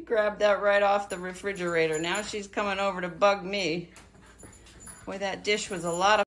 grabbed that right off the refrigerator. Now she's coming over to bug me. Boy, that dish was a lot of